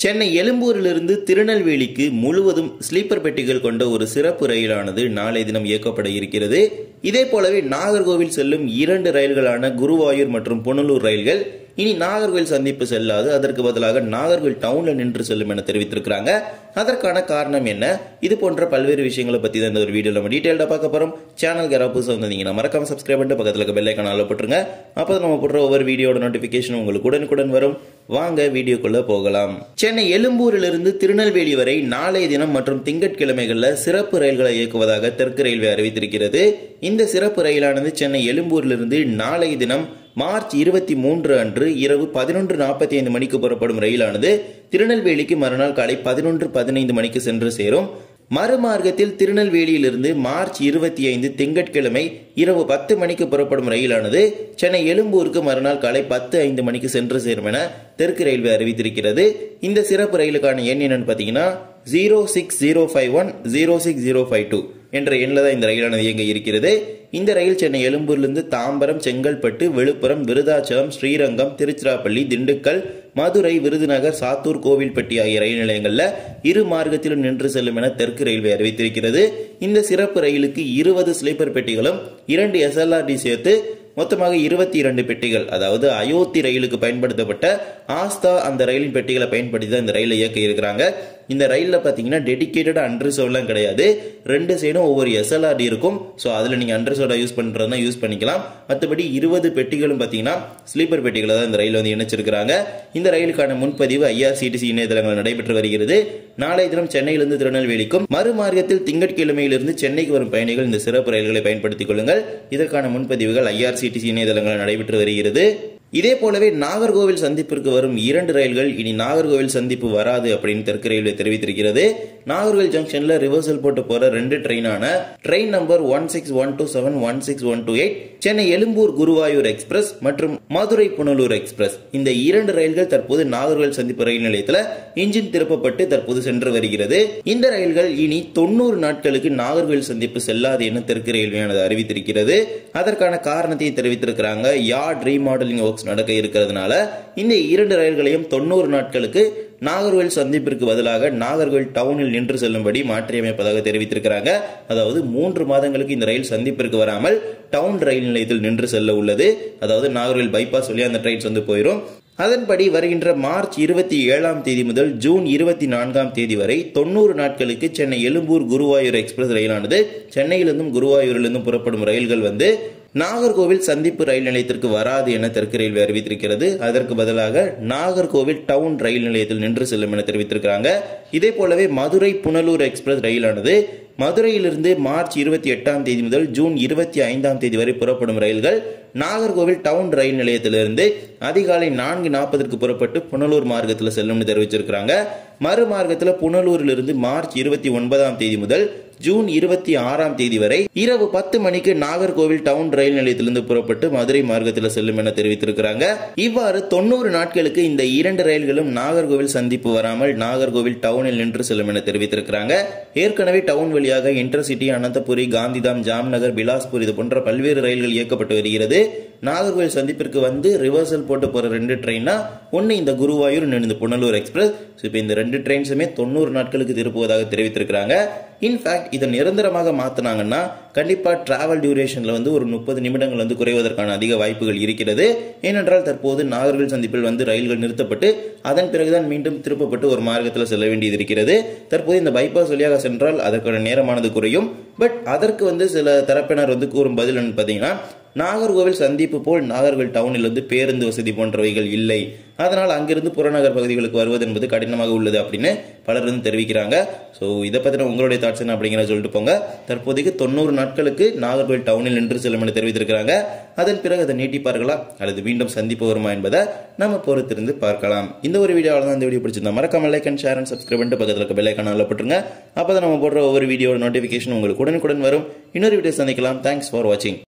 சென்னை எழும்பூரிலிருந்து திருநெல்வேலிக்கு முழுவதும் ஸ்லீப்பர் பெட்டிகள் கொண்ட ஒரு சிறப்பு ரயிலானது நாளை தினம் இயக்கப்பட இருக்கிறது. இதே போலவே நாகர்கோவில் செல்லும் 2 ரயில்களான குருவாயூர் மற்றும் புனலூர் ரயில்கள் இனி நாகர்கோவில் சந்திப்பு செல்லாது, அதற்கு பதிலாக நாகர்கோவில் டவுன்ல நின்று செல்லும் என தெரிவித்திருக்கிறாங்க. அதற்கான காரணம் என்ன? இது போன்ற பல்வேறு விஷயங்களை பத்தி தான் இந்த ஒரு வீடியோல நம்ம டீடைலா பார்க்க போறோம். சேனலுக்கு யாராவது புதுசா வந்தீங்கன்னா மறக்காம சப்ஸ்கிரைப் பண்ணிட்டு பக்கத்துல இருக்க பெல் ஐகானை ஆல்ல போட்டுருங்க. அப்பதான் நம்ம போடுற ஒவ்வொரு வீடியோட நோட்டிபிகேஷன் உங்களுக்கு உடனுக்குடன் வரும். வாங்க வீடியோக்குள்ள போகலாம். சென்னை எழும்பூரிலிருந்து திருநெல்வேலி வரை நாளைய தினம் மற்றும் திங்கட்கிழமைகள்ல சிறப்பு ரயில்களை இயக்குவதாக தெற்கு ரயில்வே அறிவித்திருக்கிறது. இந்த சிறப்பு ரயிலானது சென்னை எழும்பூரிலிருந்து நாளைய தினம் மார்ச் 23 அன்று இரவு 11:45 மணிக்கு புறப்படும் ரயிலானது திருநெல்வேலிக்கு மறுநாள் காலை 11:15 மணிக்கு சென்று சேரும். மறுமார்க்கத்தில் திருநெல்வேலியிலிருந்து மார்ச் 25 திங்கட்கிழமை இரவு 10 மணிக்கு புறப்படும் ரயிலானது சென்னை எழும்பூருக்கு மறுநாள் காலை 10:05 மணிக்கு சென்று சேரும் என தெற்கு ரயில்வே அறிவித்திருக்கிறது. இந்த சிறப்பு ரயிலுக்கான எண் என்னன்னு பாத்தீங்கன்னா 06051 06052 என்ற எண்ணில் தான் இந்த ரயிலானது இயங்க இருக்கிறது. இந்த ரயில் சென்னை எழும்பூரிலிருந்து தாம்பரம், செங்கல்பட்டு, விழுப்புரம், விருதாச்சலம், ஸ்ரீரங்கம், திருச்சிராப்பள்ளி, திண்டுக்கல், மதுரை, விருதுநகர், சாத்தூர், கோவில்பட்டி ஆகிய ரயில் நிலையங்கள்ல இரு மார்க்கத்திலும் நின்று செல்லும் என தெற்கு ரயில்வே அறிவித்திருக்கிறது. இந்த சிறப்பு ரயிலுக்கு 20 ஸ்லீப்பர் பெட்டிகளும் 2 SLRD சேர்த்து மொத்தமாக 22 பெட்டிகள், அதாவது அயோத்தி ரயிலுக்கு பயன்படுத்தப்பட்ட ஆஸ்தா அந்த ரயிலின் பெட்டிகளை பயன்படுத்தி தான் இந்த ரயிலை இயக்க இருக்கிறாங்க. இந்த ரயில்ல பாத்தீங்கன்னா டெடிகேட்டட் அன்ரிசர்வ்லாம் கிடையாது. 2 சைடும் ஒவ்வொரு SLRD இருக்கும். ஸோ அதுல நீங்க அன்ரிசர்வ்டா யூஸ் பண்றதுனா யூஸ் பண்ணிக்கலாம். மற்றபடி 20 பெட்டிகளும் பாத்தீங்கன்னா ஸ்லீப்பர் பெட்டிகளை தான் இந்த ரயில் வந்து இணைச்சிருக்கிறாங்க. இந்த ரயிலுக்கான முன்பதிவு IRCTC இணையதளங்கள் நடைபெற்று வருகிறது. நாளை தினம் சென்னையிலிருந்து திருநெல்வேலிக்கும் மறுமார்க்கத்தில் திங்கட்கிழமையிலிருந்து சென்னைக்கு வரும் பயணிகள் இந்த சிறப்பு ரயில்களை பயன்படுத்திக் கொள்ளுங்கள். இதற்கான முன்பதிவுகள் IRCTC இணையதளங்கள் நடைபெற்று வருகிறது. இதே போலவே நாகர்கோவில் சந்திப்பிற்கு வரும் 2 ரயில்கள் இனி நாகர்கோவில் சந்திப்பு வராது அப்படின்னு தெற்கு ரயில்வே தெரிவித்திருக்கிறது. நாகர்கோவில் ஜங்ஷன்ல ரிவர்சல் போட்டு போற 2 ட்ரெயினான train number 16127 16128 Chennai Egmore Guruvayur express மற்றும் மதுரை புனலூர் எக்ஸ்பிரஸ், இந்த 2 ரயில்கள் தற்போது நாகர்கோவில் சந்திப்பு ரயில் நிலையத்தில் இன்ஜின் திருப்பப்பட்டு தற்போது சென்று வருகிறது. இந்த ரயில்கள் இனி 90 நாட்களுக்கு நாகர்கோவில் சந்திப்பு செல்லாது என தெற்கு ரயில்வே அறிவித்திருக்கிறது. அதற்கான காரணத்தை தெரிவித்திருக்கிறாங்க. யார்ட் ரீமாடலிங் ஒர்க்ஸ் நடக்க இருக்கிறதுனால இந்த 2 ரயில்களையும் 90 நாட்களுக்கு நாகர்கோவில் சந்திப்பிற்கு பதிலாக நாகர்கோவில் டவுனில் நின்று செல்லும்படி மாற்றியமைப்பதாக தெரிவித்திருக்கிறாங்க. அதாவது 3 மாதங்களுக்கு இந்த ரயில் சந்திப்பிற்கு வராமல் டவுன் ரயில் நிலையத்தில் நின்று செல்ல உள்ளது. அதாவது நாகர்கோவில் பைபாஸ் வழியா அந்த ட்ரெயின்ஸ் வந்து போயிடும். அதன்படி வருகின்ற மார்ச் 27ஆம் தேதி முதல் ஜூன் 24ஆம் தேதி வரை 90 நாட்களுக்கு சென்னை எழும்பூர் குருவாயூர் எக்ஸ்பிரஸ் ரயிலானது சென்னையிலிருந்தும் குருவாயூரிலிருந்தும் புறப்படும் ரயில்கள் வந்து நாகர்கோவில் சந்திப்பு ரயில் நிலையத்திற்கு வராது என தெற்கு ரயில்வே அறிவித்திருக்கிறது. அதற்கு பதிலாக நாகர்கோவில் டவுன் ரயில் நிலையத்தில் நின்று செல்லும் என தெரிவித்திருக்கிறாங்க. இதே போலவே மதுரை புனலூர் எக்ஸ்பிரஸ் ரயிலானது மதுரையிலிருந்து மார்ச் 28ஆம் தேதி முதல் ஜூன் 25ஆம் தேதி வரை புறப்படும் ரயில்கள் நாகர்கோவில் டவுன் ரயில் நிலையத்திலிருந்து அதிகாலை 4:40 புறப்பட்டு புனலூர் மார்க்கத்தில் செல்லும் தெரிவிச்சிருக்கிறாங்க. மறுமார்க்கத்தில் புனலூரிலிருந்து மார்ச் 29ஆம் தேதி முதல் ஜூன் 26ஆம் தேதி வரை இரவு 10 மணிக்கு நாகர்கோவில் டவுன் ரயில் நிலையத்திலிருந்து புறப்பட்டு மதுரை மார்க்கத்தில் செல்லும் என தெரிவித்திருக்கிறாங்க. இவ்வாறு 90 நாட்களுக்கு இந்த 2 ரயில்களும் நாகர்கோவில் சந்திப்பு வராமல் நாகர்கோவில் டவுனில் நின்று செல்லும் என தெரிவித்திருக்கிறாங்க. ஏற்கனவே டவுன் வழியாக இன்டர்சிட்டி, அனந்தபுரி, காந்திதாம், ஜாம்நகர், பிலாஸ்பூர் இது போன்ற பல்வேறு ரயில்கள் இயக்கப்பட்டு வருகிறது. நாகர்கோவில் சந்திப்பிற்கு வந்து ரிவர்சல் போட்டு போற 2 ட்ரெயினா ஒன்னு இந்த குருவாயூர், இந்த புனலூர் எக்ஸ்பிரஸ். இப்ப இந்த 2 ட்ரெயின்ஸுமே 90 நாட்களுக்கு திருப்புவதாக தெரிவித்திருக்கிறாங்க. இன்ஃபேக்ட் இதை நிரந்தரமாக மாத்தினாங்கன்னா கண்டிப்பா டிராவல் டியூரேஷன்ல வந்து ஒரு 30 நிமிடங்கள் வந்து குறைவதற்கான அதிக வாய்ப்புகள் இருக்கிறது. ஏனென்றால் தற்போது நாகர்கோவில் சந்திப்பில் வந்து ரயில்கள் நிறுத்தப்பட்டு அதன் பிறகுதான் மீண்டும் திருப்பப்பட்டு ஒரு மார்க்கத்தில் செல்ல வேண்டியது இருக்கிறது. தற்போது இந்த பைபாஸ் வழியாக சென்றால் அதற்கான நேரமானது குறையும். பட் அதற்கு வந்து சில தரப்பினர் வந்து கூறும் பதில் என்ன பாத்தீங்கன்னா, நாகர்கோவில் சந்திப்பு போல் நாகர்கோவில் டவுனில் வந்து பேருந்து வசதி போன்றவைகள் இல்லை, அதனால் அங்கிருந்து புறநகர் பகுதிகளுக்கு வருவது என்பது கடினமாக உள்ளது அப்படின்னு பலர் வந்து தெரிவிக்கிறாங்க. ஸோ இதை பத்தின உங்களுடைய தாட்ஸ் என்ன அப்படிங்கிற சொல்லிட்டு போங்க. தற்போதைக்கு 90 நாட்களுக்கு நாகர்கோவில் டவுனில் நின்று செல்லும் என தெரிவித்திருக்கிறாங்க. அதன் பிறகு அதை நீட்டிப்பார்களா அல்லது மீண்டும் சந்திப்பு வருமா என்பதை நம்ம பொறுத்திருந்து பார்க்கலாம். இந்த ஒரு வீடியோவில் தான் இந்த வீடியோ பிடிச்சிருந்தா மறக்காம like and share and subscribe பண்ணிட்டு பக்கத்தில் இருக்க பெல் ஐகானை ஆல்ல போட்டுருங்க. அப்பதான் நம்ம போடுற ஒவ்வொரு வீடியோட நோட்டிபிகேஷன் உங்களுக்கு உடனுக்குடன் வரும். இன்னொரு வீடியோ சந்திக்கலாம். தேங்க்ஸ் ஃபார் வாட்சிங்.